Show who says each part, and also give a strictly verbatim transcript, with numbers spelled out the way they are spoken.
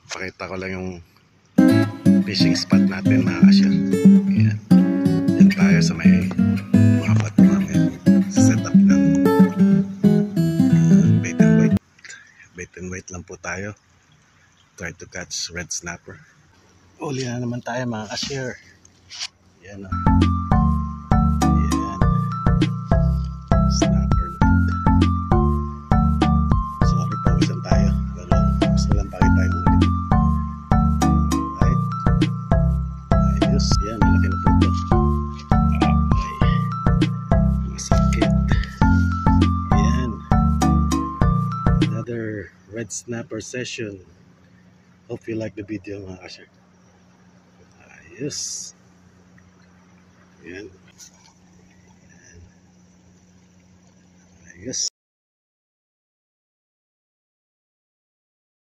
Speaker 1: Pakita ko lang yung fishing spot natin mga kasya. Ayan. Yan tayo sa may mga bato namin. Set up ng uh, bait and wait. Bait and wait lang po tayo. Try to catch red snapper. Uli na naman tayo mga kasya. Yan o. Yan. Snapper na ito. Sorry, pawisan tayo. Pero gusto lang pakita yung ulit. Right. Ayos. Yan, malaki na po ito. Okay. Masakit. Yan. Another red snapper session. Hope you like the video mga kasya. Ayos. Yan. Ayos.